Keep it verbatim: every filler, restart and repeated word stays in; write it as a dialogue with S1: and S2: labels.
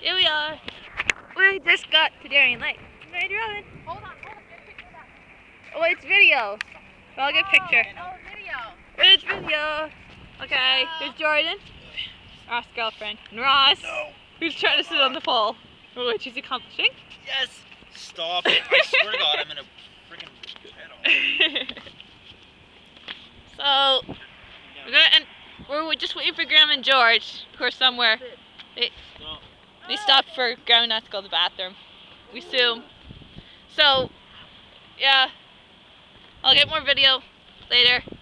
S1: Here we are. We just got to Darien Lake. Ready, Robin?
S2: Hold on, hold on, get a picture of that.
S1: Oh, it's video. So I'll get a picture.
S2: Oh, video.
S1: It's video. Okay, here's Jordan, Ross' girlfriend, and Ross,
S3: No.
S1: who's trying to sit on the pole, which he's accomplishing.
S3: Yes. Stop it. I swear to God, I'm in a freaking head on.
S1: So, we're gonna, and we're just waiting for Graham and George, who are somewhere. They, they stopped for Graham not to go to the bathroom, we assume. So, yeah, I'll get more video later.